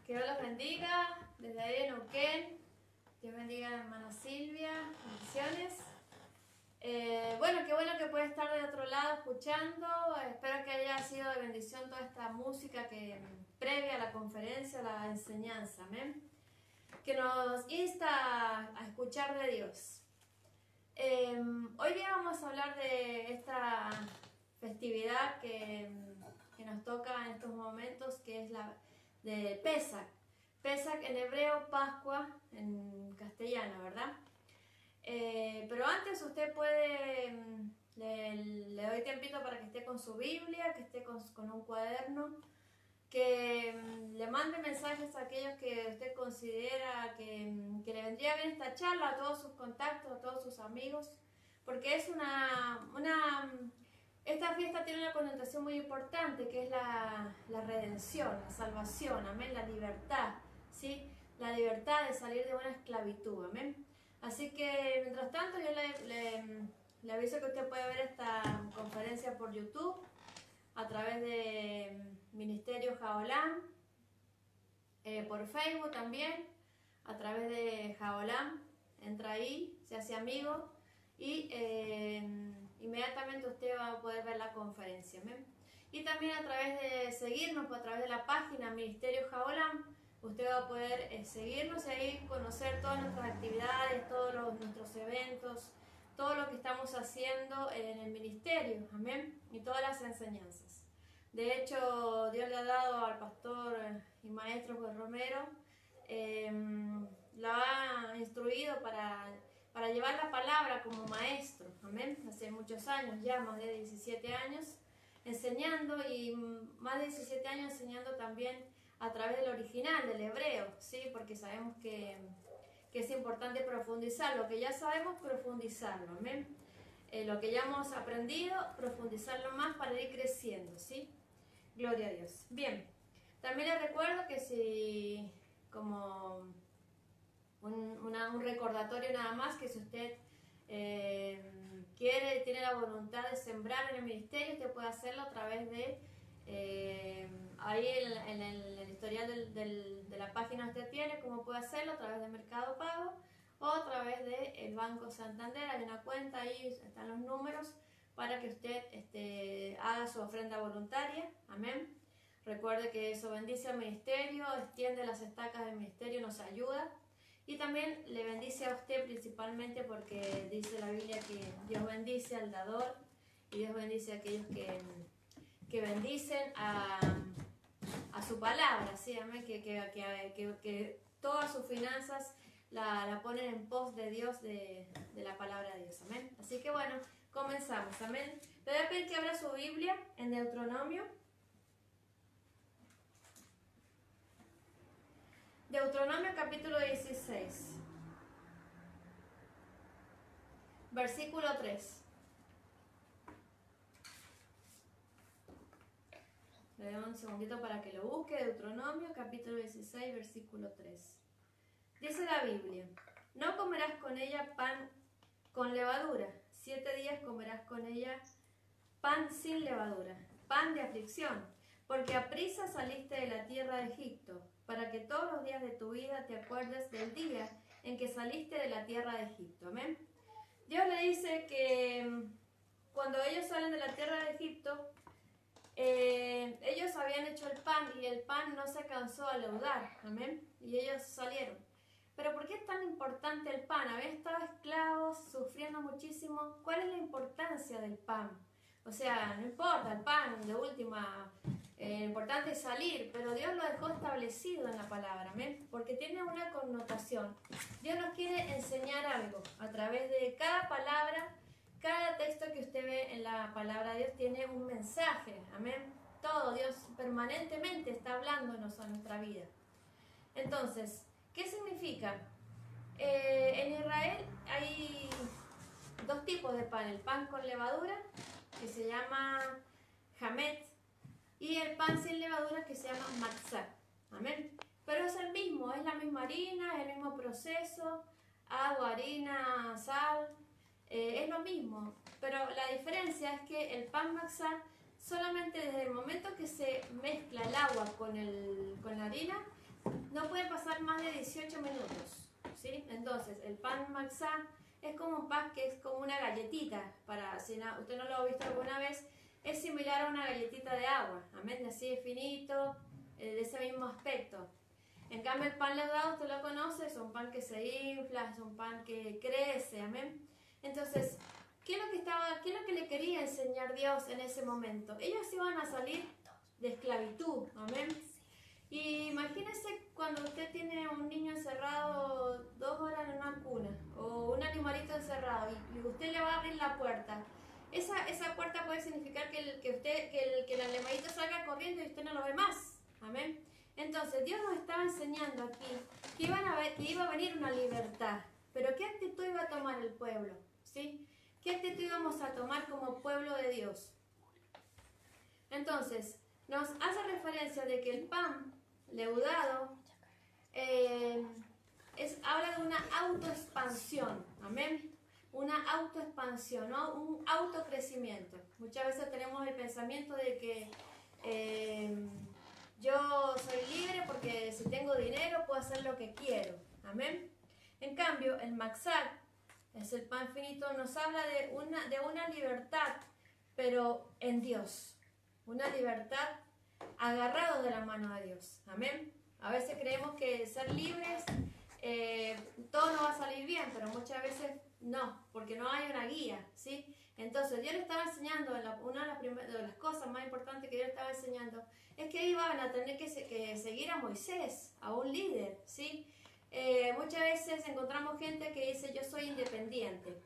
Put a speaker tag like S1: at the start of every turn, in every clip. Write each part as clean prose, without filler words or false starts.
S1: Que Dios los bendiga desde ahí en Neuquén. Dios bendiga a la hermana Silvia. Bendiciones. Bueno, qué bueno que puede estar de otro lado escuchando. Espero que haya sido de bendición toda esta música que previa a la conferencia, a la enseñanza. Amén. Que nos insta a escuchar de Dios. Hoy día vamos a hablar de esta festividad que nos toca en estos momentos, que es la de Pesach. Pesach en hebreo, Pascua en castellano, ¿verdad? Pero antes usted puede, le doy tiempito para que esté con su Biblia, que esté con un cuaderno, que le mande mensajes a aquellos que usted considera que le vendría bien esta charla, a todos sus contactos, a todos sus amigos, porque es esta fiesta tiene una connotación muy importante, que es la redención, la salvación, amén, la libertad, ¿sí? La libertad de salir de una esclavitud, amén. Así que, mientras tanto, yo le aviso que usted puede ver esta conferencia por YouTube, a través de Ministerio Jaolam, por Facebook también, a través de Jaolam, entra ahí, se hace amigo y inmediatamente usted va a poder ver la conferencia. ¿Ven? Y también a través de seguirnos, a través de la página Ministerio Jaolam, usted va a poder seguirnos y ahí conocer todas nuestras actividades, todos nuestros eventos, todo lo que estamos haciendo en el ministerio, amén, y todas las enseñanzas. De hecho, Dios le ha dado al pastor y maestro Juan Romero, lo ha instruido para llevar la palabra como maestro, amén, hace muchos años, ya más de 17 años enseñando, y más de 17 años enseñando también a través del original, del hebreo, ¿sí? Porque sabemos que es importante profundizar, lo que ya sabemos, profundizarlo, amén. Lo que ya hemos aprendido, profundizarlo más para ir creciendo, ¿sí? Gloria a Dios. Bien, también les recuerdo que si, como un recordatorio nada más, que si usted quiere, tiene la voluntad de sembrar en el ministerio, usted puede hacerlo a través de ahí en el historial de la página usted tiene cómo puede hacerlo, a través de Mercado Pago o a través del Banco Santander. Hay una cuenta, ahí están los números para que usted haga su ofrenda voluntaria. Amén. Recuerde que eso bendice al ministerio, extiende las estacas del ministerio, nos ayuda. Y también le bendice a usted principalmente, porque dice la Biblia que Dios bendice al dador y Dios bendice a aquellos que bendicen a su palabra, ¿sí? Amén. Que todas sus finanzas la ponen en pos de Dios, de la palabra de Dios. Amén. Así que bueno, comenzamos. Amén. Le voy a pedir que abra su Biblia en Deuteronomio. Deuteronomio capítulo 16, versículo 3. Le doy un segundito para que lo busque. Deuteronomio capítulo 16, versículo 3. Dice la Biblia: no comerás con ella pan con levadura, 7 días comerás con ella pan sin levadura, pan de aflicción, porque aprisa saliste de la tierra de Egipto, para que todos los días de tu vida te acuerdes del día en que saliste de la tierra de Egipto. Amén. Dios le dice que cuando ellos salen de la tierra de Egipto, ellos habían hecho el pan y el pan no se cansó a leudar. Amén. Y ellos salieron. Pero ¿por qué es tan importante el pan? Habían estado esclavos, sufriendo muchísimo. ¿Cuál es la importancia del pan? O sea, no importa el pan, de última, lo importante es salir, pero Dios lo dejó establecido en la palabra, ¿amén? Porque tiene una connotación. Dios nos quiere enseñar algo a través de cada palabra. Cada texto que usted ve en la palabra de Dios tiene un mensaje, amén. Todo, Dios permanentemente está hablándonos a nuestra vida. Entonces, ¿qué significa? En Israel hay dos tipos de pan: el pan con levadura, que se llama hamet, y el pan sin levadura, que se llama matzah. Amén. Pero es el mismo, es la misma harina, es el mismo proceso: agua, harina, sal, es lo mismo. Pero la diferencia es que el pan matzah, solamente desde el momento que se mezcla el agua con la harina, no puede pasar más de 18 minutos, ¿sí? Entonces, el pan matzá es como un pan que es como una galletita, para si no, usted no lo ha visto alguna vez, es similar a una galletita de agua, amén, así de finito, de ese mismo aspecto. En cambio, el pan leudado, usted lo conoce, es un pan que se infla, es un pan que crece, amén. Entonces, ¿qué es lo que le quería enseñar Dios en ese momento? Ellos iban a salir de esclavitud, amén. Y imagínese cuando usted tiene un niño encerrado 2 horas en una cuna o un animalito encerrado y usted le va a abrir la puerta. Esa puerta puede significar que el animalito salga corriendo y usted no lo ve más. Amén. Entonces Dios nos estaba enseñando aquí que iba a venir una libertad. Pero ¿qué actitud iba a tomar el pueblo? ¿Sí? ¿Qué actitud íbamos a tomar como pueblo de Dios? Entonces, nos hace referencia de que el pan leudado habla de una autoexpansión, amén, una autoexpansión, ¿no? Un autocrecimiento. Muchas veces tenemos el pensamiento de que yo soy libre porque si tengo dinero puedo hacer lo que quiero, amén. En cambio, el matzá, es el pan finito, nos habla de una libertad, pero en Dios, una libertad agarrados de la mano de Dios, amén. A veces creemos que ser libres todo nos va a salir bien, pero muchas veces no, porque no hay una guía, ¿sí? Entonces Dios le estaba enseñando, una de las cosas más importantes que Dios le estaba enseñando es que iban a tener que seguir a Moisés, a un líder, ¿sí? Muchas veces encontramos gente que dice yo soy independiente.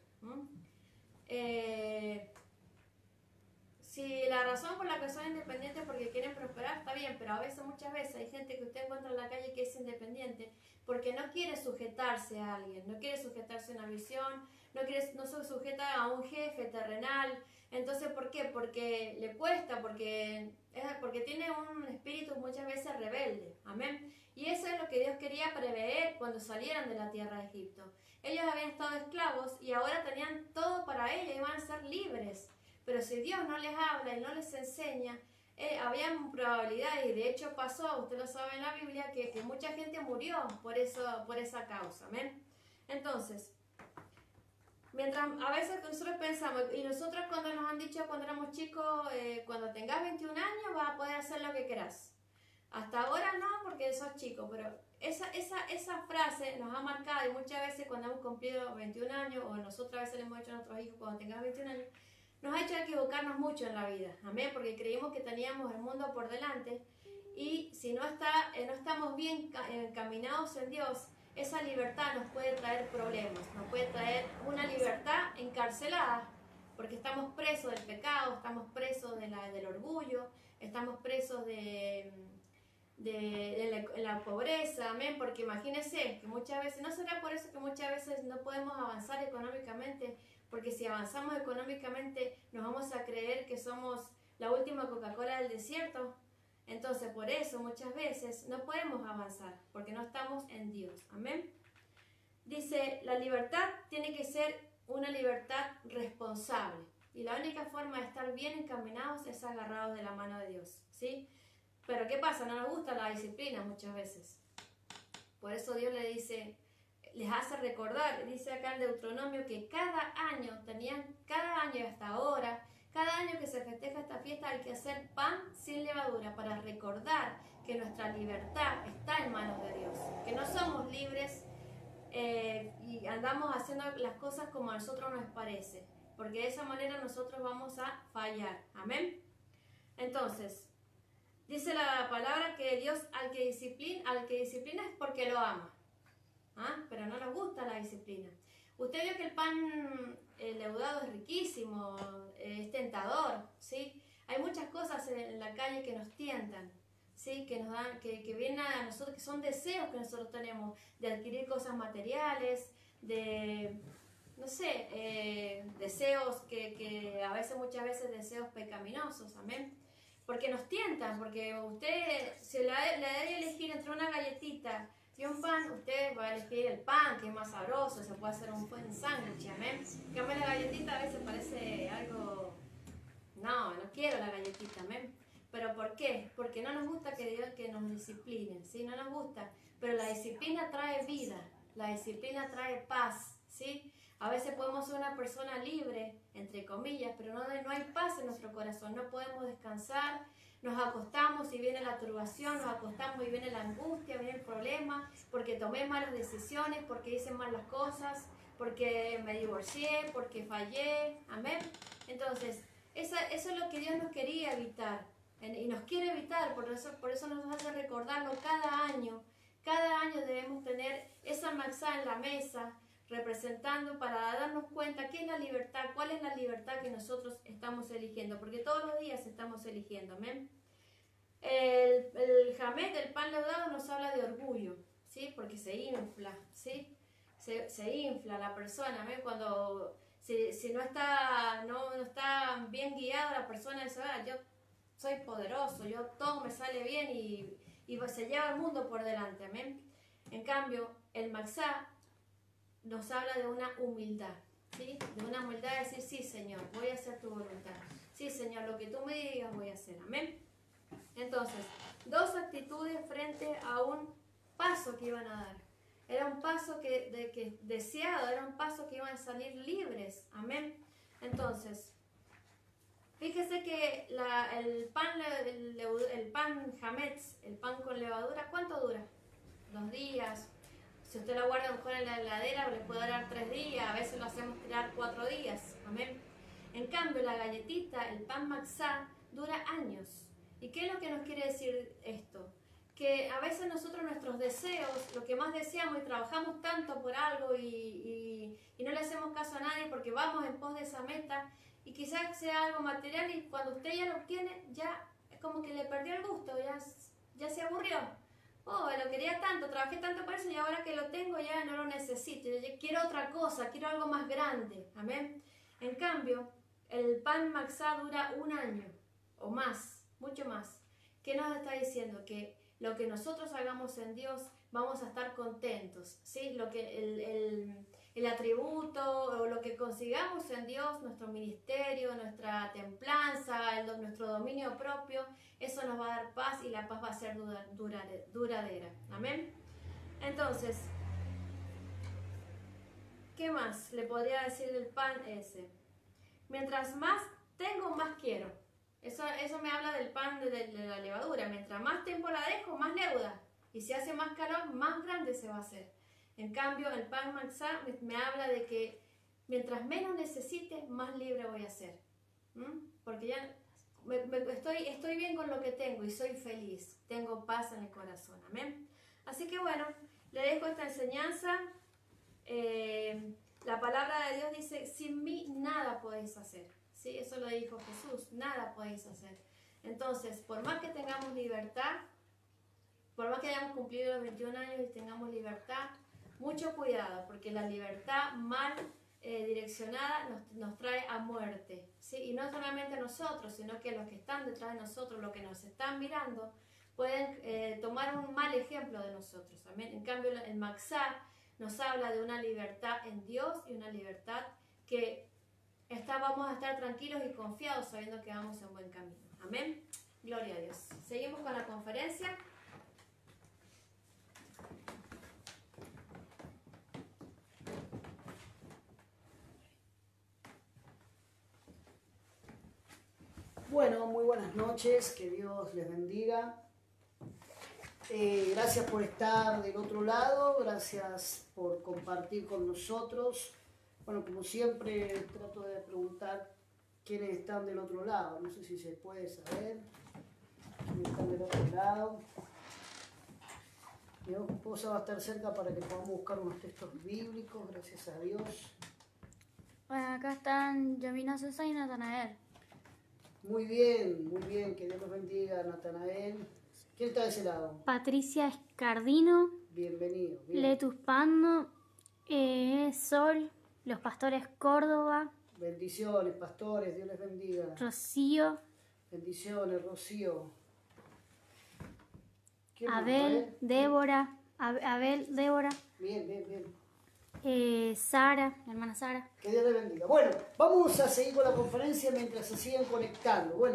S1: Si la razón por la que son independientes es porque quieren prosperar, está bien, pero a veces, muchas veces, hay gente que usted encuentra en la calle que es independiente porque no quiere sujetarse a alguien, no quiere sujetarse a una visión, no se sujeta a un jefe terrenal. Entonces, ¿por qué? Porque le cuesta, porque tiene un espíritu muchas veces rebelde, amén. Y eso es lo que Dios quería prever cuando salieran de la tierra de Egipto. Ellos habían estado esclavos y ahora tenían todo para ellos, iban a ser libres. Pero si Dios no les habla y no les enseña, había probabilidad, y de hecho pasó, usted lo sabe en la Biblia, que mucha gente murió por esa causa, ¿amén? Entonces, mientras a veces nosotros pensamos, y nosotros cuando nos han dicho cuando éramos chicos, cuando tengas 21 años vas a poder hacer lo que quieras. Hasta ahora no, porque sos chico, pero esa frase nos ha marcado, y muchas veces cuando hemos cumplido 21 años, o nosotros a veces le hemos dicho a nuestros hijos cuando tengas 21 años, nos ha hecho equivocarnos mucho en la vida, amén, porque creímos que teníamos el mundo por delante, y si no estamos bien encaminados en Dios, esa libertad nos puede traer problemas, nos puede traer una libertad encarcelada, porque estamos presos del pecado, estamos presos del orgullo, estamos presos de la pobreza, amén, porque imagínense que muchas veces, ¿no será por eso que muchas veces no podemos avanzar económicamente? Porque si avanzamos económicamente nos vamos a creer que somos la última Coca-Cola del desierto. Entonces por eso muchas veces no podemos avanzar, porque no estamos en Dios, amén. Dice, la libertad tiene que ser una libertad responsable, y la única forma de estar bien encaminados es agarrados de la mano de Dios, ¿sí? Pero ¿qué pasa? No nos gusta la disciplina muchas veces. Por eso Dios le dice, les hace recordar, dice acá en Deuteronomio, que cada año y hasta ahora, cada año que se festeja esta fiesta hay que hacer pan sin levadura para recordar que nuestra libertad está en manos de Dios, que no somos libres y andamos haciendo las cosas como a nosotros nos parece, porque de esa manera nosotros vamos a fallar, amén. Entonces, dice la palabra que Dios al que disciplina es porque lo ama. Pero no nos gusta la disciplina. Usted vio que el pan leudado es riquísimo, es tentador, ¿sí? Hay muchas cosas en la calle que nos tientan, ¿sí? Que nos dan, que vienen a nosotros, que son deseos que nosotros tenemos de adquirir cosas materiales, de, no sé, deseos que a veces, muchas veces deseos pecaminosos, amén. Porque nos tientan, porque usted se le da a elegir entre una galletita y un pan, usted va a elegir el pan, que es más sabroso, se puede hacer un buen sándwich, amén. En cambio la galletita a veces parece algo, no quiero la galletita, amén. ¿Pero por qué? Porque no nos gusta que Dios que nos discipline, ¿sí? No nos gusta. Pero la disciplina trae vida, la disciplina trae paz, ¿sí? A veces podemos ser una persona libre, entre comillas, pero no hay paz en nuestro corazón, no podemos descansar, nos acostamos y viene la turbación, nos acostamos y viene la angustia, viene el problema, porque tomé malas decisiones, porque hice malas cosas, porque me divorcié, porque fallé, amén. Entonces, eso es lo que Dios nos quería evitar y nos quiere evitar, por eso nos hace recordarlo cada año. Cada año debemos tener esa matzá en la mesa, representando para darnos cuenta qué es la libertad, cuál es la libertad que nosotros estamos eligiendo, porque todos los días estamos eligiendo, amén. El hamet, el pan leudado, nos habla de orgullo, ¿sí? Porque se infla, ¿sí? Se infla la persona, ¿amén? Cuando si no está bien guiada la persona, dice, yo soy poderoso, todo me sale bien y se lleva el mundo por delante, amén. En cambio, el matzá nos habla de una humildad, ¿sí? De una humildad de decir, sí, Señor, voy a hacer tu voluntad. Sí, Señor, lo que tú me digas voy a hacer, amén. Entonces, dos actitudes frente a un paso que iban a dar. Era un paso deseado, era un paso que iban a salir libres, amén. Entonces, fíjese que el pan hametz, el pan con levadura, ¿cuánto dura? 2 días. Si usted lo guarda mejor en la heladera, le puede durar 3 días. A veces lo hacemos tirar 4 días. Amén. En cambio, la galletita, el pan matzá, dura años. ¿Y qué es lo que nos quiere decir esto? Que a veces nosotros nuestros deseos, lo que más deseamos y trabajamos tanto por algo y no le hacemos caso a nadie porque vamos en pos de esa meta, y quizás sea algo material y cuando usted ya lo obtiene, ya es como que le perdió el gusto, ya se aburrió. Oh, lo quería tanto, trabajé tanto por eso y ahora que lo tengo ya no lo necesito. Yo quiero otra cosa, quiero algo más grande. Amén. En cambio, el pan matzá dura 1 año o más, mucho más. ¿Qué nos está diciendo? Que lo que nosotros hagamos en Dios vamos a estar contentos, ¿sí? El atributo o lo que consigamos en Dios, nuestro ministerio, nuestra templanza, nuestro dominio propio, eso nos va a dar paz y la paz va a ser duradera. Amén. Entonces, ¿qué más le podría decir del pan ese? Mientras más tengo, más quiero. Eso me habla del pan de la levadura. Mientras más tiempo la dejo, más leuda. Y si hace más calor, más grande se va a hacer. En cambio, el pan matzá me habla de que mientras menos necesite, más libre voy a ser. Porque ya estoy bien con lo que tengo y soy feliz. Tengo paz en el corazón. Amén. Así que bueno, le dejo esta enseñanza. La palabra de Dios dice, sin mí nada podéis hacer. ¿Sí? Eso lo dijo Jesús, nada podéis hacer. Entonces, por más que tengamos libertad, por más que hayamos cumplido los 21 años y tengamos libertad, mucho cuidado, porque la libertad mal direccionada nos trae a muerte, ¿sí? Y no solamente a nosotros, sino que los que están detrás de nosotros, los que nos están mirando, pueden tomar un mal ejemplo de nosotros. Amén. En cambio, el matzá nos habla de una libertad en Dios y una libertad que vamos a estar tranquilos y confiados sabiendo que vamos en buen camino. Amén. Gloria a Dios. Seguimos con la conferencia.
S2: Bueno, muy buenas noches, que Dios les bendiga. Gracias por estar del otro lado, gracias por compartir con nosotros. Bueno, como siempre trato de preguntar quiénes están del otro lado, no sé si se puede saber quiénes están del otro lado. Mi esposa va a estar cerca para que podamos buscar unos textos bíblicos, gracias a Dios.
S3: Bueno, acá están Yamina Sosa y Natanael.
S2: Muy bien, que Dios los bendiga, Natanael. ¿Quién está de ese lado?
S3: Patricia Escardino.
S2: Bienvenido. Bien.
S3: Letus Pando. Sol. Los Pastores Córdoba.
S2: Bendiciones, pastores, Dios les bendiga.
S3: Rocío.
S2: Bendiciones, Rocío.
S3: Abel, Débora. Abel, Débora.
S2: Bien.
S3: Sara, la hermana Sara.
S2: Que Dios les bendiga. Bueno, vamos a seguir con la conferencia mientras se siguen conectando. Bueno,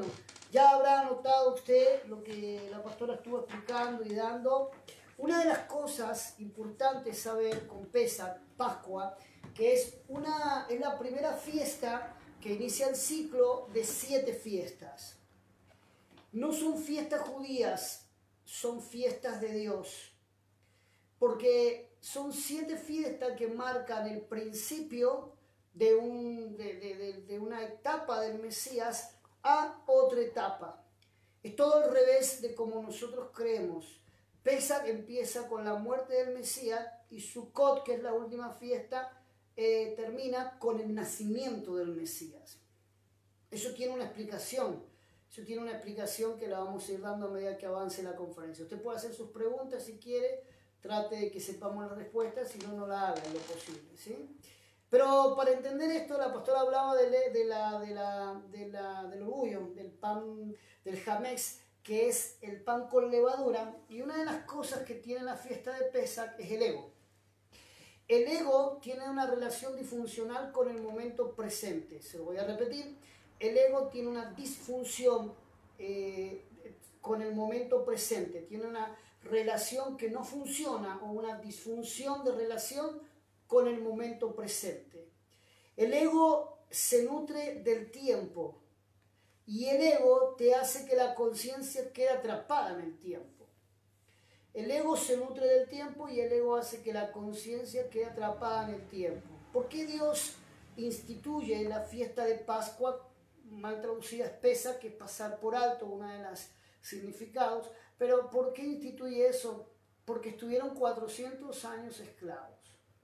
S2: Ya habrá notado usted lo que la pastora estuvo explicando y dando. Una de las cosas importantes saber con Pesach, Pascua, que es la primera fiesta que inicia el ciclo de 7 fiestas. No son fiestas judías, son fiestas de Dios. Porque son 7 fiestas que marcan el principio de una etapa del Mesías a otra etapa. Es todo al revés de como nosotros creemos. Pesach empieza con la muerte del Mesías y Sukkot, que es la última fiesta, termina con el nacimiento del Mesías. Eso tiene una explicación. Eso tiene una explicación que la vamos a ir dando a medida que avance la conferencia. Usted puede hacer sus preguntas si quiere, trate de que sepamos las respuestas, si no, no la haga en lo posible, ¿sí? Pero para entender esto, la pastora hablaba del orgullo, del pan, del hametz, que es el pan con levadura, y una de las cosas que tiene la fiesta de Pesach es el ego. El ego tiene una relación disfuncional con el momento presente. Se lo voy a repetir. El ego tiene una disfunción con el momento presente. Tiene una relación que no funciona o una disfunción de relación con el momento presente. El ego se nutre del tiempo y el ego te hace que la conciencia quede atrapada en el tiempo. El ego se nutre del tiempo y el ego hace que la conciencia quede atrapada en el tiempo. ¿Por qué Dios instituye la fiesta de Pascua, mal traducida es Pesach, que es pasar por alto, una de las significados? Pero ¿por qué instituye eso? Porque estuvieron 400 años esclavos.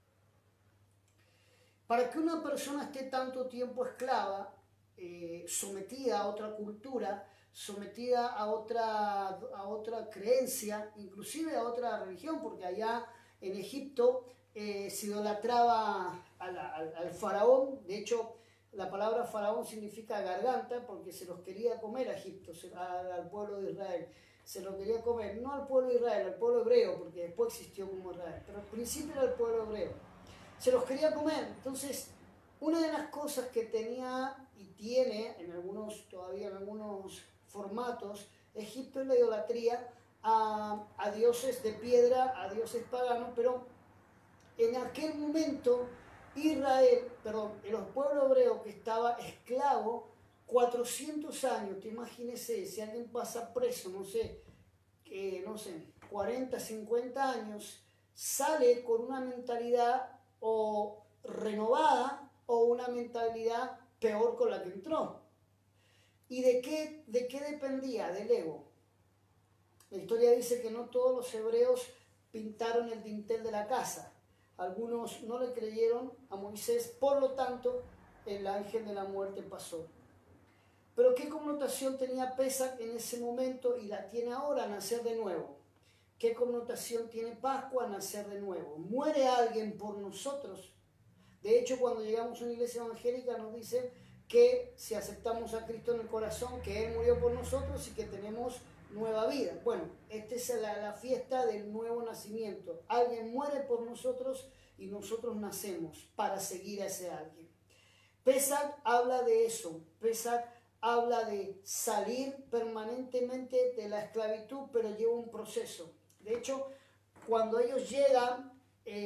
S2: Para que una persona esté tanto tiempo esclava, sometida a otra cultura, sometida a otra creencia, inclusive a otra religión, porque allá en Egipto se idolatraba al faraón. De hecho, la palabra faraón significa garganta, porque se los quería comer a Egipto, al pueblo de Israel. Se lo quería comer, no al pueblo de Israel, al pueblo hebreo, porque después existió como Israel, pero al principio era el pueblo hebreo. Se los quería comer. Entonces, una de las cosas que tenía y tiene todavía en algunos formatos, Egipto, es la idolatría a dioses de piedra, a dioses paganos, pero en aquel momento el pueblo hebreo que estaba esclavo 400 años, te imagínese, si alguien pasa preso, no sé, 40, 50 años, sale con una mentalidad o renovada o una mentalidad peor con la que entró. ¿Y de qué dependía? Del ego. La historia dice que no todos los hebreos pintaron el dintel de la casa. Algunos no le creyeron a Moisés, por lo tanto, el ángel de la muerte pasó. Pero ¿qué connotación tenía Pesach en ese momento y la tiene ahora, nacer de nuevo? ¿Qué connotación tiene Pascua, nacer de nuevo? Muere alguien por nosotros. De hecho, cuando llegamos a una iglesia evangélica nos dicen que si aceptamos a Cristo en el corazón, que Él murió por nosotros y que tenemos nueva vida. Bueno, esta es la fiesta del nuevo nacimiento. Alguien muere por nosotros y nosotros nacemos para seguir a ese alguien. Pesach habla de eso. Pesach habla de salir permanentemente de la esclavitud, pero lleva un proceso. De hecho, cuando ellos llegan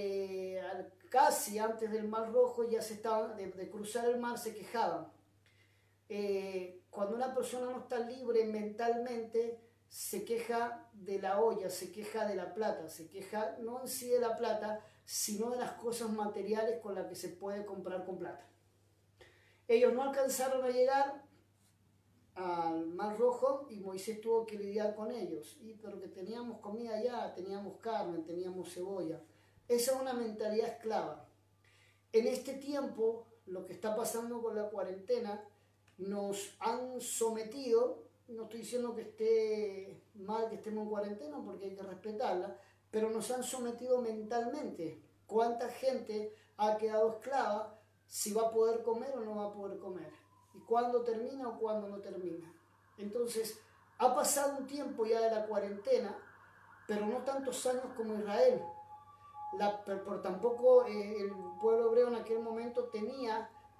S2: casi antes del Mar Rojo, ya se estaban de cruzar el mar, se quejaban. Cuando una persona no está libre mentalmente, se queja de la olla, se queja de la plata, se queja no en sí de la plata, sino de las cosas materiales con las que se puede comprar con plata. Ellos no alcanzaron a llegar al Mar Rojo y Moisés tuvo que lidiar con ellos. Pero que teníamos comida ya, teníamos carne, teníamos cebolla. Esa es una mentalidad esclava. En este tiempo, lo que está pasando con la cuarentena, nos han sometido. No estoy diciendo que esté mal que estemos en cuarentena, porque hay que respetarla, pero nos han sometido mentalmente. ¿Cuánta gente ha quedado esclava? Si va a poder comer o no va a poder comer. Y cuándo termina o cuándo no termina. Entonces, ha pasado un tiempo ya de la cuarentena, pero no tantos años como Israel. Por tampoco el pueblo hebreo en aquel momento tenía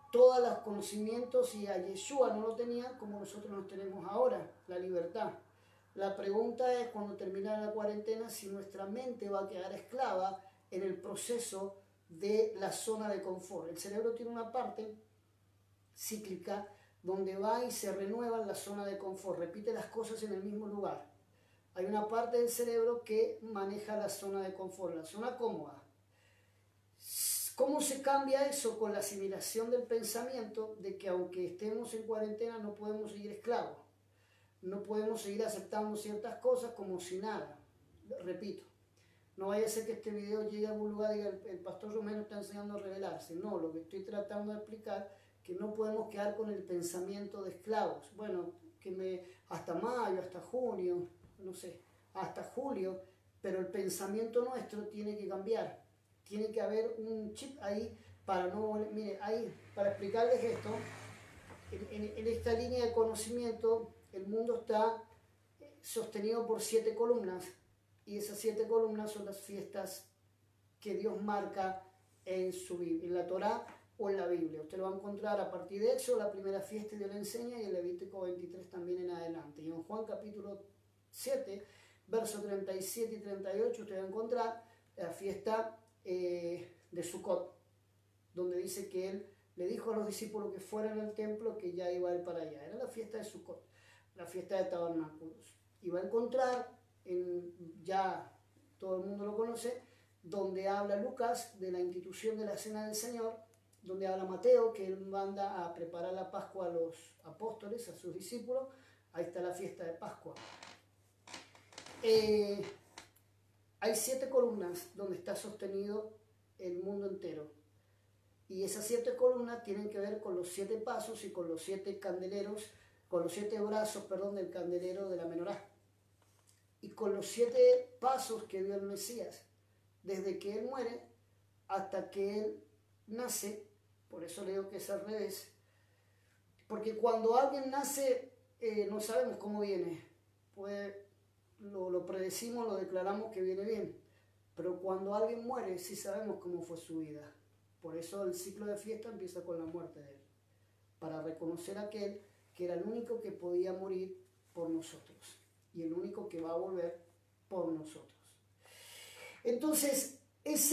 S2: todos los conocimientos y a Yeshua no lo tenían como nosotros nos tenemos ahora, la libertad. La pregunta es, cuando termine la cuarentena, si nuestra mente va a quedar esclava en el proceso de la zona de confort. El cerebro tiene una parte cíclica donde va y se renueva en la zona de confort, repite las cosas en el mismo lugar. Hay una parte del cerebro que maneja la zona de confort, la zona cómoda. ¿Cómo se cambia eso? Con la asimilación del pensamiento de que aunque estemos en cuarentena no podemos seguir esclavos, no podemos seguir aceptando ciertas cosas como si nada. Repito, no vaya a ser que este video llegue a algún lugar y diga el pastor Romero está enseñando a rebelarse. No, lo que estoy tratando de explicar que no podemos quedar con el pensamiento de esclavos. Bueno, hasta mayo, hasta junio, no sé, hasta julio, pero el pensamiento nuestro tiene que cambiar. Tiene que haber un chip ahí para no... Mire, ahí, para explicarles esto, en esta línea de conocimiento, el mundo está sostenido por 7 columnas, y esas 7 columnas son las fiestas que Dios marca en su Biblia, en la Torá o en la Biblia. Usted lo va a encontrar a partir de eso, la primera fiesta Dios le enseña, y en Levítico 23 también en adelante. Y en Juan capítulo 7, versos 37 y 38, usted va a encontrar la fiesta de Sukkot, donde dice que él le dijo a los discípulos que fueran al templo, que ya iba él para allá. Era la fiesta de Sukkot, la fiesta de tabernáculos. Y va a encontrar, ya todo el mundo lo conoce, donde habla Lucas de la institución de la Cena del Señor, donde habla Mateo, que él manda a preparar la Pascua a los apóstoles, a sus discípulos. Ahí está la fiesta de Pascua. Hay 7 columnas donde está sostenido el mundo entero. Y esas 7 columnas tienen que ver con los 7 pasos y con los 7 candeleros, con los 7 brazos, perdón, del candelero de la menorá. Y con los 7 pasos que dio el Mesías, desde que él muere hasta que él nace. Por eso le digo que es al revés. Porque cuando alguien nace, no sabemos cómo viene. Pues lo predecimos, lo declaramos que viene bien. Pero cuando alguien muere, sí sabemos cómo fue su vida. Por eso el ciclo de fiesta empieza con la muerte de él. Para reconocer a aquel que era el único que podía morir por nosotros. Y el único que va a volver por nosotros. Entonces,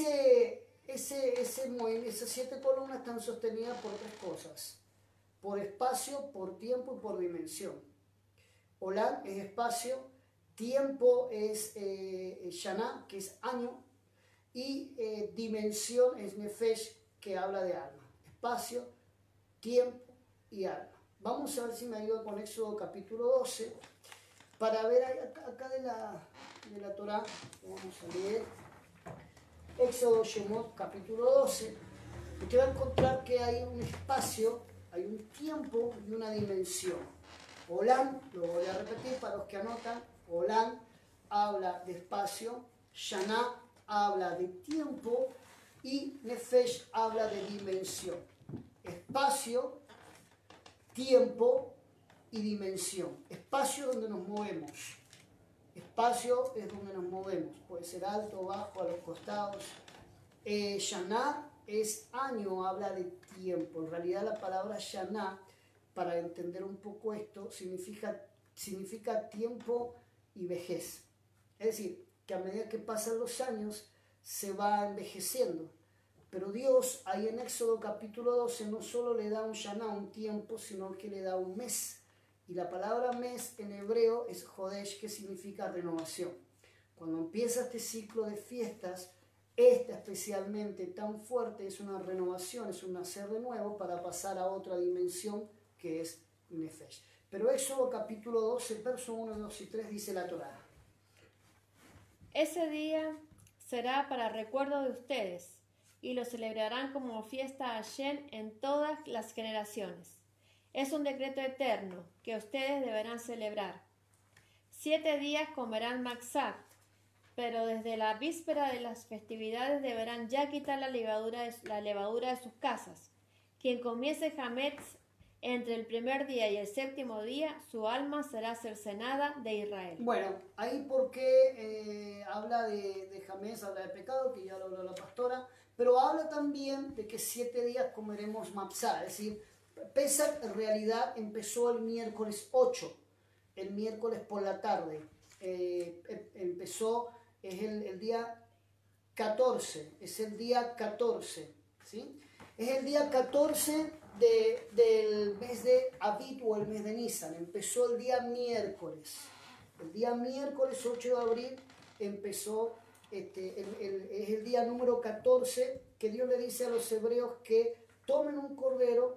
S2: esas 7 columnas están sostenidas por 3 cosas. Por espacio, por tiempo y por dimensión. Olam es espacio, tiempo es Shana, que es año, y dimensión es Nefesh, que habla de alma. Espacio, tiempo y alma. Vamos a ver si me ayuda con Éxodo capítulo 12, para ver acá de la Torá, vamos a leer Éxodo Shemot capítulo 12. Usted va a encontrar que hay un espacio, hay un tiempo y una dimensión. Olam, lo voy a repetir para los que anotan, Olam habla de espacio, Shana habla de tiempo y Nefesh habla de dimensión. Espacio, tiempo y dimensión. Espacio donde nos movemos. Espacio es donde nos movemos. Puede ser alto, bajo, a los costados. Shana es año, habla de tiempo. En realidad la palabra Shana, para entender un poco esto, significa tiempo y vejez. Es decir, que a medida que pasan los años se va envejeciendo. Pero Dios, ahí en Éxodo capítulo 12, no solo le da un Shana, un tiempo, sino que le da un mes. Y la palabra mes en hebreo es Jodesh, que significa renovación. Cuando empieza este ciclo de fiestas, esta especialmente tan fuerte, es una renovación, es un nacer de nuevo para pasar a otra dimensión que es Nefesh. Pero Éxodo capítulo 12, verso 1, 2 y 3 dice la Torá.
S1: Ese día será para recuerdo de ustedes, y lo celebrarán como fiesta a Hashem en todas las generaciones. Es un decreto eterno que ustedes deberán celebrar. 7 días comerán matzah, pero desde la víspera de las festividades deberán ya quitar la levadura de sus casas. Quien comiese hametz Entre el primer día y el séptimo día, su alma será cercenada de Israel.
S2: Bueno, ahí porque habla de Jamés, habla de pecado, que ya lo habló la pastora, pero habla también de que 7 días comeremos matzá, es decir, Pesach en realidad empezó el miércoles 8, el miércoles por la tarde, empezó, es el día 14, es el día 14, ¿sí? Es el día 14 del mes de Abib o el mes de Nisan. Empezó el día miércoles. El día miércoles 8 de abril empezó, es el día número 14 que Dios le dice a los hebreos que tomen un cordero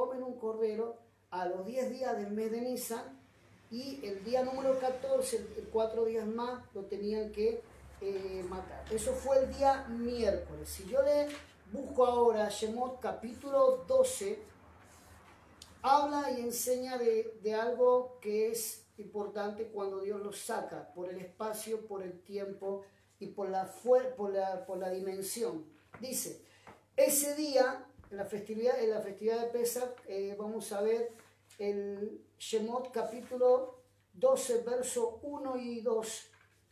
S2: a los 10 días del mes de Nisan, y el día número 14, 4 días más, lo tenían que matar. Eso fue el día miércoles. Si yo le busco ahora Shemot capítulo 12, habla y enseña de algo que es importante cuando Dios los saca, por el espacio, por el tiempo y por la dimensión. Dice, ese día, en la festividad de Pesach, vamos a ver el Shemot capítulo 12, verso 1 y 2.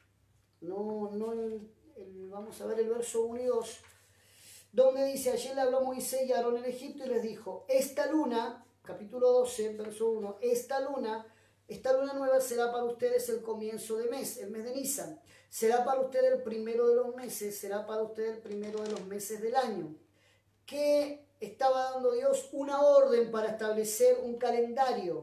S2: Vamos a ver el verso 1 y 2, donde dice, ayer le habló a Moisés y a Aarón en Egipto y les dijo, esta luna, capítulo 12, verso 1, esta luna nueva será para ustedes el comienzo de mes, el mes de Nisan. Será para ustedes el primero de los meses, será para ustedes el primero de los meses del año. Que estaba dando Dios una orden para establecer un calendario,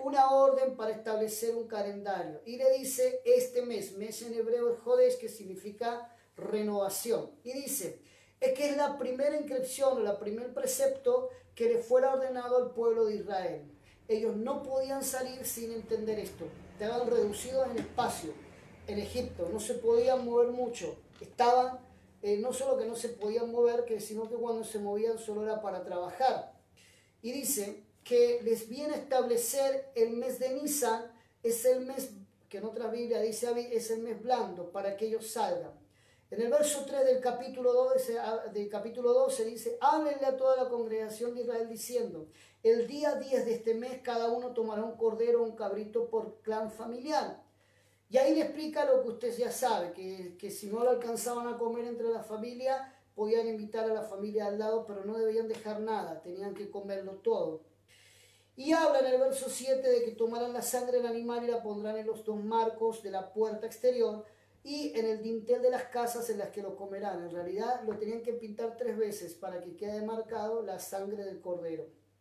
S2: y le dice, este mes en hebreo es Jodesh, que significa renovación, y dice, es que es la primera inscripción, o el primer precepto que le fuera ordenado al pueblo de Israel. Ellos no podían salir sin entender esto. Estaban reducidos en espacio en Egipto, no se podían mover mucho, estaban no solo que no se podían mover, sino que cuando se movían solo era para trabajar. Y dice que les viene a establecer el mes de Nisan, es el mes que en otras Biblias dice es el mes blando, para que ellos salgan. En el verso 3 del capítulo 12 dice, háblenle a toda la congregación de Israel diciendo, el día 10 de este mes cada uno tomará un cordero o un cabrito por clan familiar. Y ahí le explica lo que usted ya sabe, que si no lo alcanzaban a comer entre la familia, podían invitar a la familia al lado, pero no debían dejar nada, tenían que comerlo todo. Y habla en el verso 7 de que tomarán la sangre del animal y la pondrán en los 2 marcos de la puerta exterior y en el dintel de las casas en las que lo comerán. En realidad lo tenían que pintar 3 veces para que quede marcado la sangre del cordero.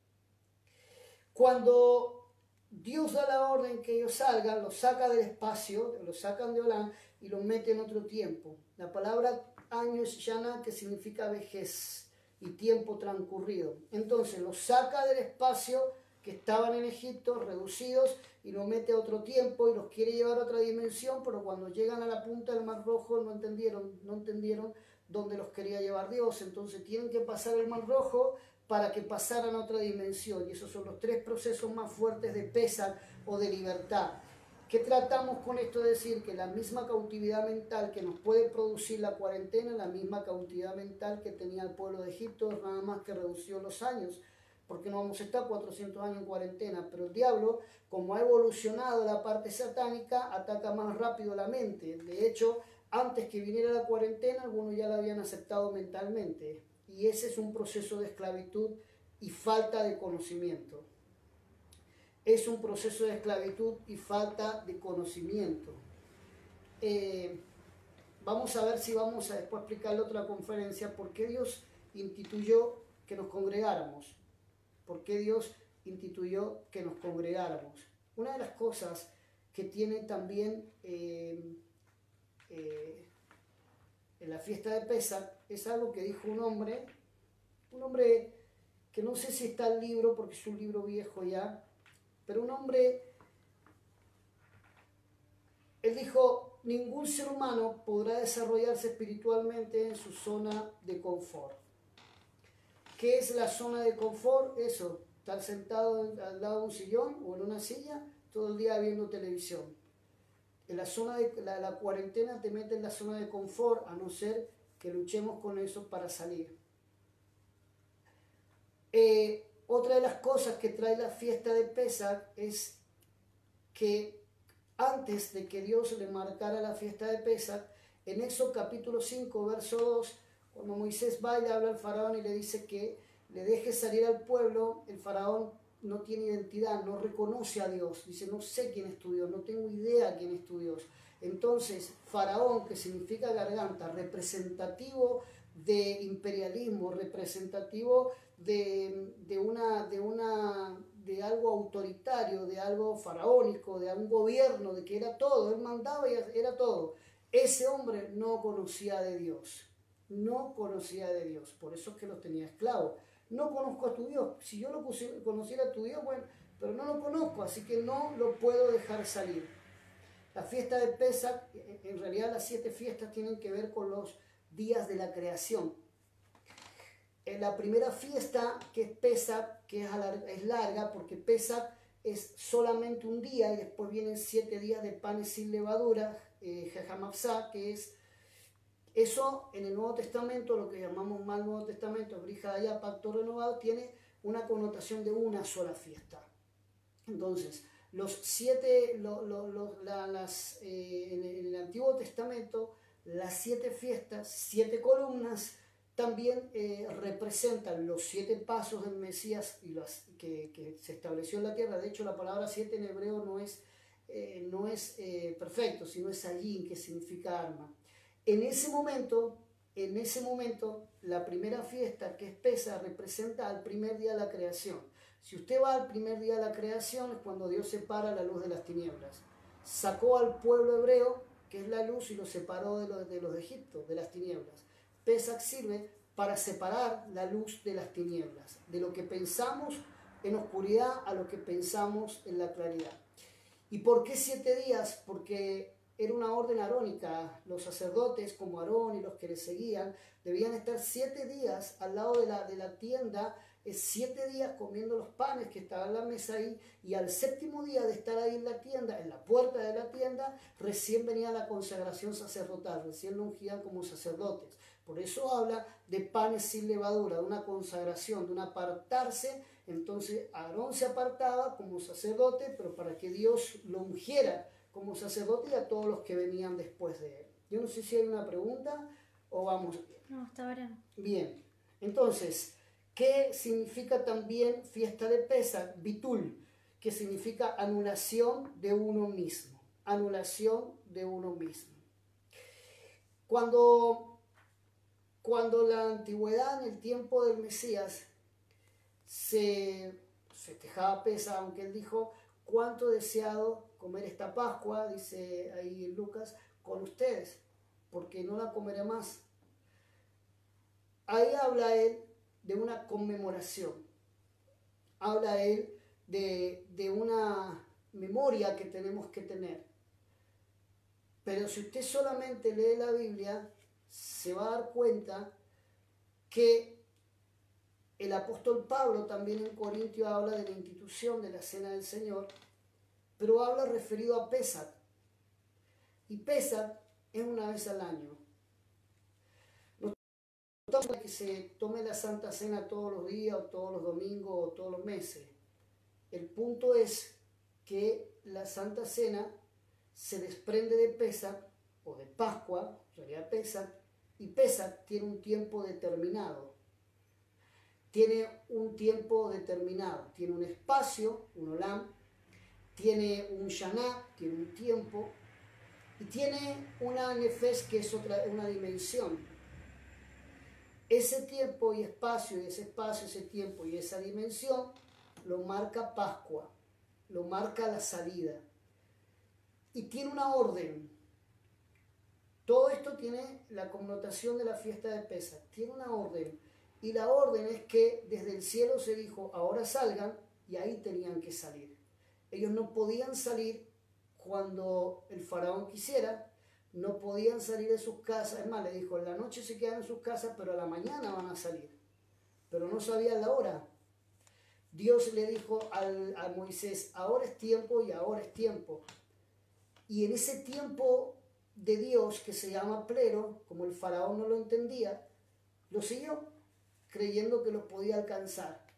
S2: Cuando Dios da la orden que ellos salgan, los saca del espacio, los sacan de Olán y los mete en otro tiempo. La palabra año es yana, que significa vejez y tiempo transcurrido. Entonces los saca del espacio que estaban en Egipto, reducidos, y los mete a otro tiempo y los quiere llevar a otra dimensión, pero cuando llegan a la punta del Mar Rojo no entendieron dónde los quería llevar Dios. Entonces tienen que pasar el Mar Rojo para que pasaran a otra dimensión. Y esos son los 3 procesos más fuertes de Pesach o de libertad. ¿Qué tratamos con esto de decir? Que la misma cautividad mental que nos puede producir la cuarentena, la misma cautividad mental que tenía el pueblo de Egipto, nada más que redució los años, porque no vamos a estar 400 años en cuarentena, pero el diablo, como ha evolucionado la parte satánica, ataca más rápido la mente. De hecho, antes que viniera la cuarentena, algunos ya la habían aceptado mentalmente. Y ese es un proceso de esclavitud y falta de conocimiento. Es un proceso de esclavitud y falta de conocimiento. Vamos a ver si vamos a después explicarle otra conferencia por qué Dios instituyó que nos congregáramos. ¿Por qué Dios instituyó que nos congregáramos? Una de las cosas que tiene también en la fiesta de Pesach es algo que dijo un hombre que no sé si está el libro porque es un libro viejo ya, pero un hombre, él dijo, ningún ser humano podrá desarrollarse espiritualmente en su zona de confort. ¿Qué es la zona de confort? Eso, estar sentado al lado de un sillón o en una silla todo el día viendo televisión. En la zona de la cuarentena te mete en la zona de confort, a no ser que luchemos con eso para salir. Otra de las cosas que trae la fiesta de Pesach es que antes de que Dios le marcara la fiesta de Pesach, en Éxodo capítulo 5, verso 2, cuando Moisés va y le habla al faraón y le dice que le deje salir al pueblo, el faraón no tiene identidad, no reconoce a Dios, dice, no sé quién es tu Dios, no tengo idea quién es tu Dios. Entonces, faraón, que significa garganta, representativo de imperialismo, representativo de algo autoritario, de algo faraónico, de un gobierno, de que era todo, él mandaba y era todo. Ese hombre no conocía de Dios, no conocía de Dios, por eso es que los tenía esclavos. No conozco a tu Dios, si yo lo conociera a tu Dios, bueno, pero no lo conozco, así que no lo puedo dejar salir. La fiesta de Pesach, en realidad las 7 fiestas tienen que ver con los días de la creación. En la primera fiesta, que es Pesach, que es larga, porque Pesach es solamente un día y después vienen 7 días de panes sin levadura, Jajamapsá, que es eso en el Nuevo Testamento, lo que llamamos mal Nuevo Testamento, Brihadaya, Pacto Renovado, tiene una connotación de una sola fiesta. Entonces, en el Antiguo Testamento, las 7 fiestas, 7 columnas, también representan los 7 pasos del Mesías y que se estableció en la tierra. De hecho, la palabra 7 en hebreo no es perfecto, sino es allí, que significa arma. En ese momento, la primera fiesta, que es Pesach, representa al primer día de la creación. Si usted va al primer día de la creación, es cuando Dios separa la luz de las tinieblas. Sacó al pueblo hebreo, que es la luz, y lo separó de los de Egipto, de las tinieblas. Pesach sirve para separar la luz de las tinieblas, de lo que pensamos en oscuridad a lo que pensamos en la claridad. ¿Y por qué 7 días? Porque era una orden arónica. Los sacerdotes, como Aarón y los que le seguían, debían estar 7 días al lado de la tienda, 7 días comiendo los panes que estaban en la mesa ahí, y al 7º día de estar ahí en la tienda, en la puerta de la tienda, recién venía la consagración sacerdotal, recién lo ungían como sacerdotes. Por eso habla de panes sin levadura, de una consagración, de un apartarse. Entonces Aarón se apartaba como sacerdote, pero para que Dios lo ungiera como sacerdote y a todos los que venían después de él. Yo no sé si hay una pregunta o vamos.
S3: No, está bien.
S2: Bien, entonces, ¿qué significa también fiesta de Pesach? Bitul, que significa anulación de uno mismo. Anulación de uno mismo. Cuando la antigüedad, en el tiempo del Mesías, se festejaba Pesach, aunque él dijo, cuánto he deseado comer esta Pascua, dice ahí en Lucas, con ustedes, porque no la comeré más. Ahí habla él de una conmemoración, habla él de una memoria que tenemos que tener. Pero si usted solamente lee la Biblia, se va a dar cuenta que el apóstol Pablo también en Corintio habla de la institución de la Cena del Señor, pero habla referido a Pesach. Y Pesach es una vez al año. No estamos que se tome la Santa Cena todos los días, o todos los domingos, o todos los meses. El punto es que la Santa Cena se desprende de Pesach, o de Pascua, en realidad Pesach, y Pesach tiene un tiempo determinado. Tiene un tiempo determinado, tiene un espacio, un olam, tiene un Shana, tiene un tiempo, y tiene una nefesh, que es una dimensión. Ese tiempo y espacio, ese tiempo y esa dimensión, lo marca Pascua, lo marca la salida. Y tiene una orden. Todo esto tiene la connotación de la fiesta de Pesach, tiene una orden. Y la orden es que desde el cielo se dijo, ahora salgan, y ahí tenían que salir. Ellos no podían salir cuando el faraón quisiera, no podían salir de sus casas. Es más, le dijo, en la noche se quedan en sus casas, pero a la mañana van a salir. Pero no sabían la hora. Dios le dijo a Moisés, ahora es tiempo y ahora es tiempo. Y en ese tiempo de Dios, que se llama plero, como el faraón no lo entendía, lo siguió, creyendo que los podía alcanzar.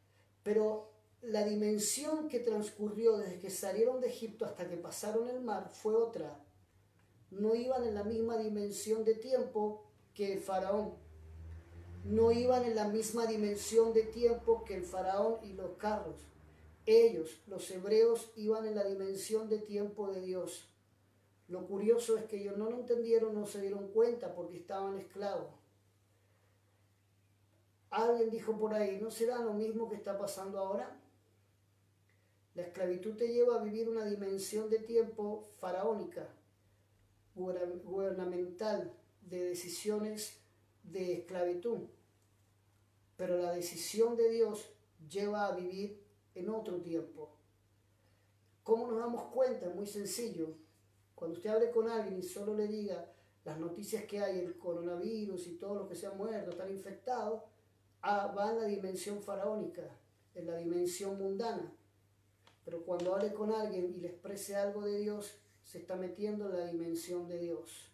S2: Pero la dimensión que transcurrió desde que salieron de Egipto hasta que pasaron el mar fue otra. No iban en la misma dimensión de tiempo que el faraón. No iban en la misma dimensión de tiempo que el faraón y los carros. Ellos, los hebreos, iban en la dimensión de tiempo de Dios. Lo curioso es que ellos no lo entendieron, no se dieron cuenta porque estaban esclavos. Alguien dijo por ahí, ¿no será lo mismo que está pasando ahora? La esclavitud te lleva a vivir una dimensión de tiempo faraónica, gubernamental, de decisiones de esclavitud. Pero la decisión de Dios lleva a vivir en otro tiempo. ¿Cómo nos damos cuenta? Es muy sencillo. Cuando usted hable con alguien y solo le diga las noticias que hay, el coronavirus y todos los que se han muerto, están infectados, va en la dimensión faraónica, en la dimensión mundana. Pero cuando hable con alguien y le exprese algo de Dios, se está metiendo en la dimensión de Dios.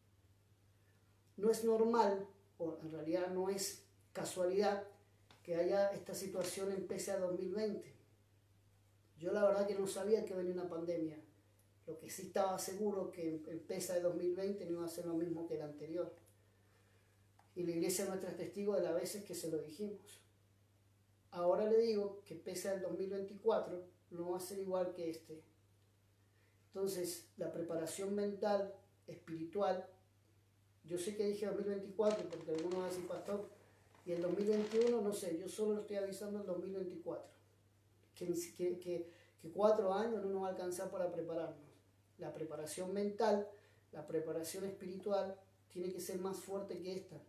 S2: No es normal, o en realidad no es casualidad, que haya esta situación en PESA 2020. Yo la verdad que no sabía que venía una pandemia. Lo que sí estaba seguro que en PESA de 2020 no iba a ser lo mismo que el anterior. Y la iglesia nuestra es testigo de las veces que se lo dijimos. Ahora le digo que PESA del 2024 no va a ser igual que este. Entonces, la preparación mental, espiritual, yo sé que dije 2024 porque algunos van a decir, pastor, y el 2021, no sé, yo solo lo estoy avisando el 2024. Que 4 años no nos va a alcanzar para prepararnos. La preparación mental, la preparación espiritual, tiene que ser más fuerte que esta.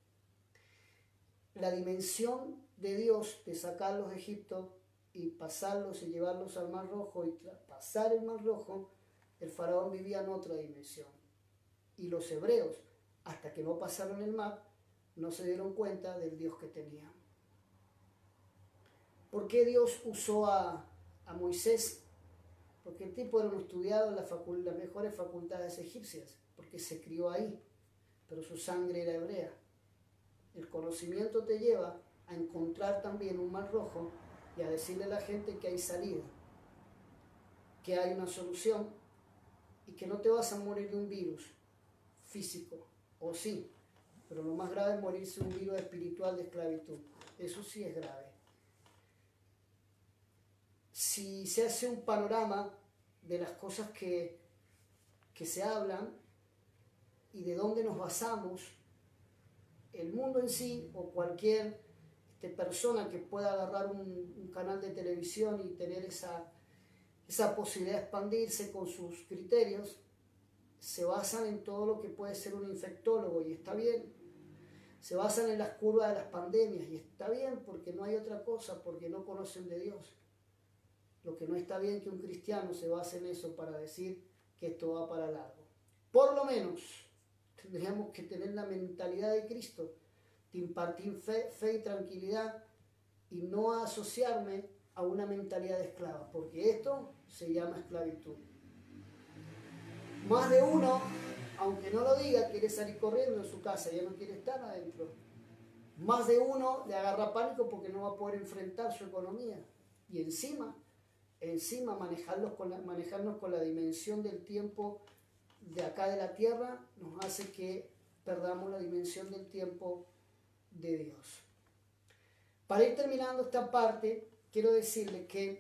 S2: La dimensión de Dios de sacarlos de Egipto y pasarlos y llevarlos al Mar Rojo y pasar el Mar Rojo, el faraón vivía en otra dimensión. Y los hebreos, hasta que no pasaron el mar, no se dieron cuenta del Dios que tenían. ¿Por qué Dios usó a Moisés? Porque el tipo era un estudiado en las mejores facultades egipcias, porque se crió ahí, pero su sangre era hebrea. El conocimiento te lleva a encontrar también un mar rojo y a decirle a la gente que hay salida, que hay una solución y que no te vas a morir de un virus físico, o sí, pero lo más grave es morirse de un virus espiritual de esclavitud. Eso sí es grave. Si se hace un panorama de las cosas que se hablan y de dónde nos basamos, el mundo en sí o cualquier persona que pueda agarrar un canal de televisión y tener esa posibilidad de expandirse con sus criterios, se basan en todo lo que puede ser un infectólogo y está bien. Se basan en las curvas de las pandemias y está bien porque no hay otra cosa, porque no conocen de Dios. Lo que no está bien que un cristiano se base en eso para decir que esto va para largo. Por lo menos tendríamos que tener la mentalidad de Cristo, de impartir fe y tranquilidad y no asociarme a una mentalidad de esclava, porque esto se llama esclavitud. Más de uno, aunque no lo diga, quiere salir corriendo de su casa, ya no quiere estar adentro. Más de uno le agarra pánico porque no va a poder enfrentar su economía. Y encima manejarnos con la dimensión del tiempo de acá de la tierra nos hace que perdamos la dimensión del tiempo de Dios. Para ir terminando esta parte, quiero decirle que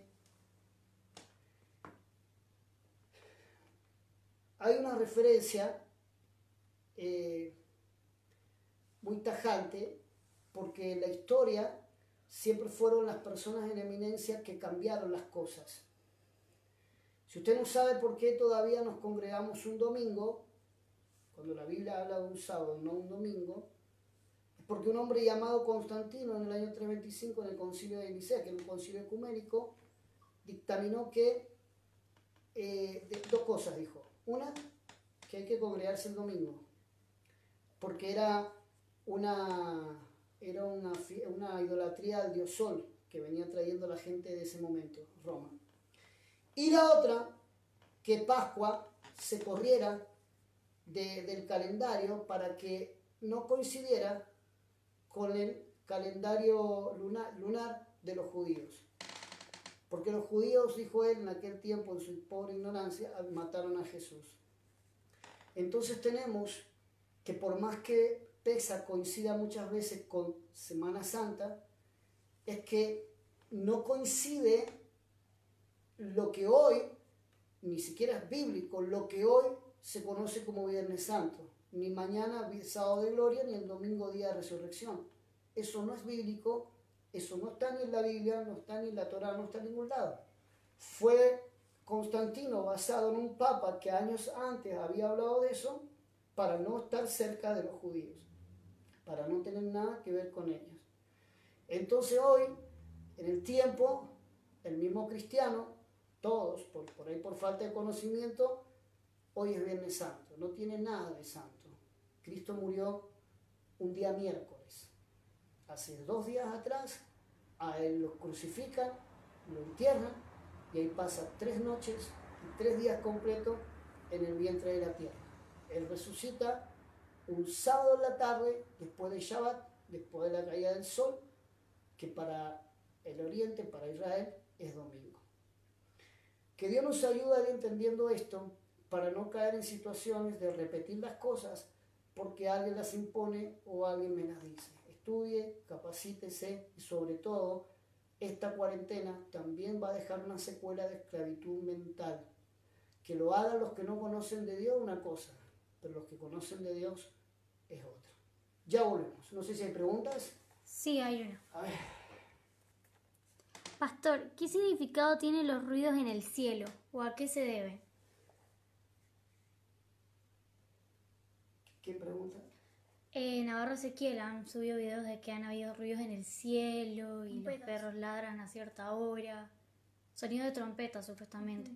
S2: hay una referencia muy tajante, porque en la historia siempre fueron las personas en eminencia que cambiaron las cosas. Si usted no sabe por qué todavía nos congregamos un domingo, cuando la Biblia habla de un sábado, no un domingo, es porque un hombre llamado Constantino en el año 325 en el concilio de Nicea, que era un concilio ecuménico, dictaminó que dos cosas dijo. Una, que hay que congregarse el domingo, porque era una idolatría al dios Sol que venía trayendo la gente de ese momento, Roma. Y la otra, que Pascua se corriera del calendario para que no coincidiera con el calendario lunar de los judíos. Porque los judíos, dijo él, en aquel tiempo, en su pobre ignorancia, mataron a Jesús. Entonces tenemos que por más que Pesaj coincida muchas veces con Semana Santa, es que no coincide lo que hoy, ni siquiera es bíblico, lo que hoy se conoce como Viernes Santo, ni mañana sábado de gloria, ni el domingo día de resurrección. Eso no es bíblico, eso no está ni en la Biblia, no está ni en la Torá, no está en ningún lado. Fue Constantino basado en un papa que años antes había hablado de eso para no estar cerca de los judíos, para no tener nada que ver con ellos. Entonces hoy, en el tiempo, el mismo cristiano, todos, por ahí por falta de conocimiento, hoy es Viernes Santo, no tiene nada de santo. Cristo murió un día miércoles. Hace 2 días atrás, a él lo crucifican, lo entierran, y ahí pasa 3 noches y 3 días completos en el vientre de la tierra. Él resucita un sábado en la tarde, después de Shabbat, después de la caída del sol, que para el oriente, para Israel, es domingo. Que Dios nos ayude a ir entendiendo esto para no caer en situaciones de repetir las cosas porque alguien las impone o alguien me las dice. Estudie, capacítese y sobre todo, esta cuarentena también va a dejar una secuela de esclavitud mental. Que lo hagan los que no conocen de Dios, una cosa, pero los que conocen de Dios es otra. Ya volvemos. No sé si hay preguntas.
S3: Sí, hay una.
S2: A ver.
S3: Pastor, ¿qué significado tienen los ruidos en el cielo? ¿O a qué se debe?
S2: ¿Qué pregunta?
S3: Navarro Ezequiel han subido videos de que han habido ruidos en el cielo y los perros ladran a cierta hora. Sonido de trompeta, supuestamente.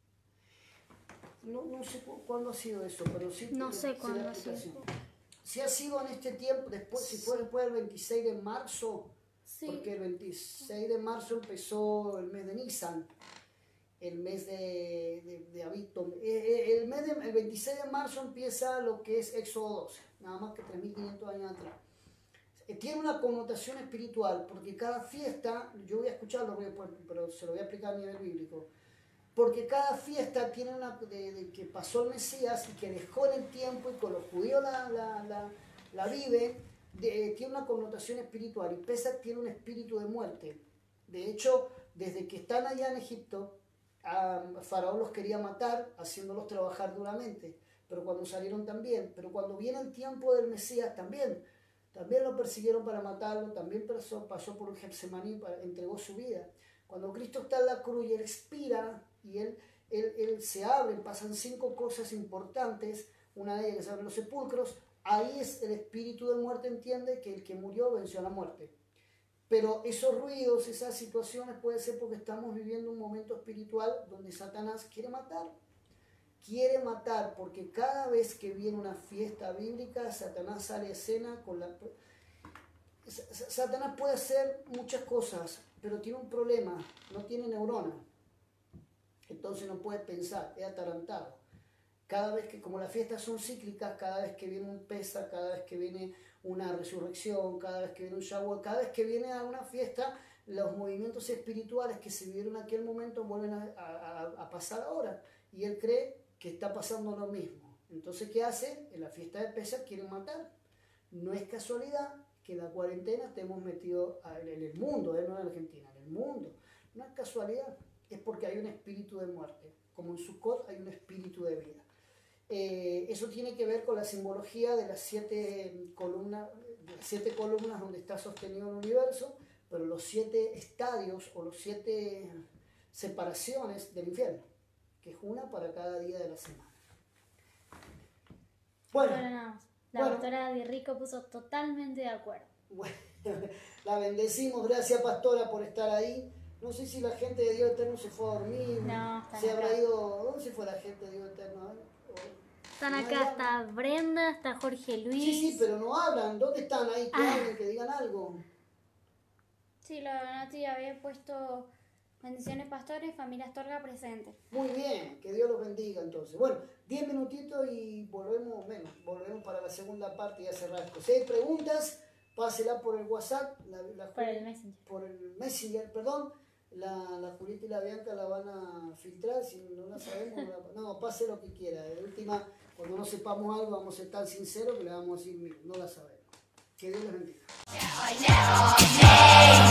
S2: No sé cuándo ha sido eso, pero sí.
S3: No sé
S2: sí
S3: cuándo
S2: la
S3: ha sido.
S2: explicación. Si ha sido en este tiempo, después, si fue después del 26 de marzo,
S3: Sí.
S2: porque el 26 de marzo empezó el mes de Nisan, el mes de Abitom. El 26 de marzo empieza lo que es Éxodo 12, nada más que 3.500 años atrás. Tiene una connotación espiritual, porque cada fiesta, yo voy a escucharlo, pero se lo voy a explicar a nivel bíblico, porque cada fiesta tiene una de que pasó el Mesías y que dejó en el tiempo y con los judíos la vive, tiene una connotación espiritual, y Pesaj tiene un espíritu de muerte. De hecho, desde que están allá en Egipto, Faraón los quería matar, haciéndolos trabajar duramente, pero cuando salieron también, pero cuando viene el tiempo del Mesías también lo persiguieron para matarlo, también pasó por un Getsemaní, entregó su vida. Cuando Cristo está en la cruz y él expira y él se abre, pasan 5 cosas importantes, una de ellas que se abren los sepulcros, ahí es el espíritu de muerte, entiende que el que murió venció a la muerte. Pero esos ruidos, esas situaciones puede ser porque estamos viviendo un momento espiritual donde Satanás quiere matar. Quiere matar porque cada vez que viene una fiesta bíblica, Satanás sale a escena con la... Satanás puede hacer muchas cosas, pero tiene un problema, no tiene neurona. Entonces no puede pensar, es atarantado. Cada vez que, como las fiestas son cíclicas, cada vez que viene un Pesaj, cada vez que viene una resurrección, cada vez que viene un Shavuot, cada vez que viene a una fiesta, los movimientos espirituales que se vivieron en aquel momento vuelven a pasar ahora. Y él cree que está pasando lo mismo. Entonces, ¿qué hace? En la fiesta de Pesaj quieren matar. No es casualidad que en la cuarentena estemos metidos en el mundo, no en Argentina, en el mundo. No es casualidad, es porque hay un espíritu de muerte. Como en Sukkot hay un espíritu de vida. Eso tiene que ver con la simbología de las 7 columnas donde está sostenido el universo, pero los 7 estadios o los 7 separaciones del infierno, que es una para cada día de la semana. Bueno,
S3: La doctora Di Rico puso totalmente de acuerdo.
S2: Bueno, la bendecimos, gracias pastora por estar ahí. No sé si la gente de Dios Eterno se fue a dormir.
S3: No, están
S2: se
S3: acá.
S2: habrá ido. ¿Dónde se fue la gente de Dios Eterno?
S3: Están
S2: No
S3: acá,
S2: hablan.
S3: está Brenda, está Jorge Luis.
S2: Sí, pero no hablan. ¿Dónde están ahí? Que hablen, que digan algo.
S3: Sí, la Nati había puesto bendiciones pastores, familia Astorga presente.
S2: Muy bien, que Dios los bendiga entonces. Bueno, 10 minutitos y volvemos para la segunda parte y a cerrar esto. Si hay preguntas, pásela por el WhatsApp,
S3: Por el Messenger.
S2: por el Messenger, perdón. La Julieta y la Bianca la van a filtrar, si no la sabemos, no, pase lo que quiera. De última, cuando no sepamos algo, vamos a ser tan sinceros que le vamos a decir, mira, no la sabemos. Que Dios les bendiga.